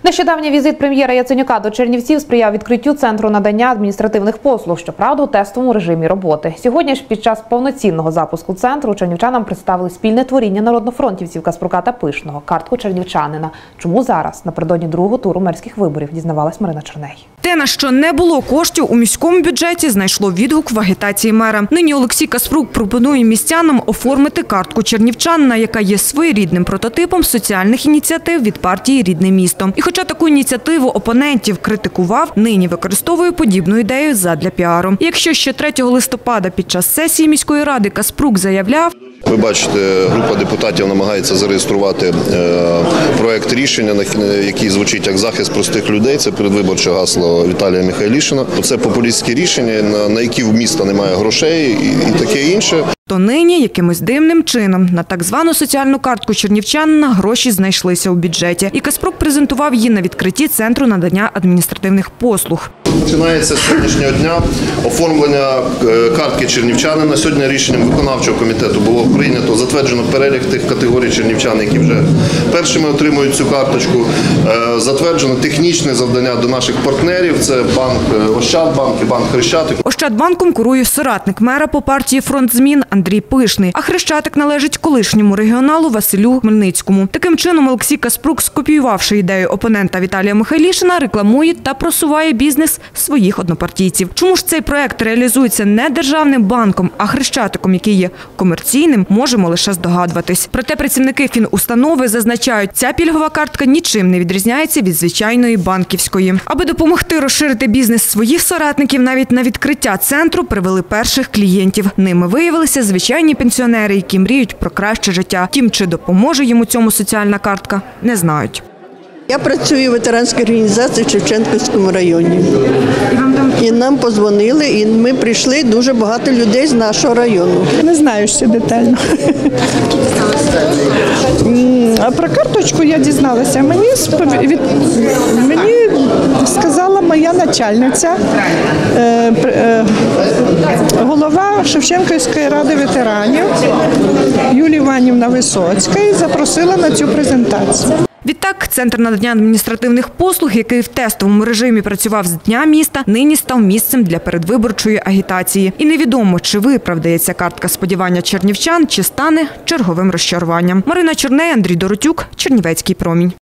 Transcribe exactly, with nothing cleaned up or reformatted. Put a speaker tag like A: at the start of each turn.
A: Нещодавній візит прем'єра Яценюка до Чернівців сприяв відкриттю центру надання адміністративних послуг, щоправда, у тестовому режимі роботи. Сьогодні ж під час повноцінного запуску центру чернівчанам представили спільне творіння народнофронтівців Каспрука та Пишного – картку чернівчанина. Чому зараз, напередодні другого туру мерських виборів, дізнавалась Марина Черней.
B: Те, на що не було коштів у міському бюджеті, знайшло відгук в агітації мера. Нині Олексій Каспрук пропонує містянам оформити картку чернівчанина, яка є своєрідним прототипом соціальних ініціатив від партії «Рідне місто». І хоча таку ініціативу опонентів критикував, нині використовує подібну ідею задля піару. І якщо ще третього листопада під час сесії міської ради Каспрук заявляв:
C: ви бачите, група депутатів намагається зареєструвати проєкт рішення, який звучить як захист простих людей. Це передвиборче гасло Віталія Михайлішина. Це популістське рішення, на які в міста немає грошей і таке інше.
B: То нині якимось дивним чином на так звану соціальну картку чернівчанина гроші знайшлися у бюджеті. І Каспрук презентував її на відкритті центру надання адміністративних послуг.
C: Починається з сьогоднішнього дня оформлення картки чернівчанина. Сьогодні рішенням виконавчого комітету було прийнято, затверджено перелік тих категорій чернівчан, які вже першими отримують цю карточку. Затверджено технічне завдання до наших партнерів. Це банк Ощадбанк і банк Хрещатик.
B: Ощадбанком курує соратник мера по партії «Фронт змін» Андрій Пишний, а Хрещатик належить колишньому регіоналу Василю Хмельницькому. Таким чином Олексій Каспрук, скопіювавши ідею опонента Віталія Михайлішина, рекламує та просуває бізнес своїх однопартійців. Чому ж цей проект реалізується не державним банком, а Хрещатиком, який є комерційним, можемо лише здогадуватись. Проте працівники фінустанови зазначають, ця пільгова картка нічим не відрізняється від звичайної банківської. Аби допомогти розширити бізнес своїх соратників, навіть на відкриття центру привели перших клієнтів. Ними виявилися звичайні пенсіонери, які мріють про краще життя. Тім, чи допоможе йому цьому соціальна картка, не знають.
D: Я працюю в ветеранській організації в Шевченківському районі. І нам подзвонили, і ми прийшли, дуже багато людей з нашого району.
E: Не знаю ще детально. А про карточку я дізналася. Мені, від... Мені сказала моя начальниця, голова Шевченківської ради ветеранів Юлія Іванівна Висоцька, і запросила на цю презентацію.
B: Відтак, центр надання адміністративних послуг, який в тестовому режимі працював з Дня міста, нині став місцем для передвиборчої агітації. І невідомо, чи виправдає ця картка сподівання чернівчан, чи стане черговим розчаруванням. Марина Черней, Андрій Доротюк, Чернівецький промінь.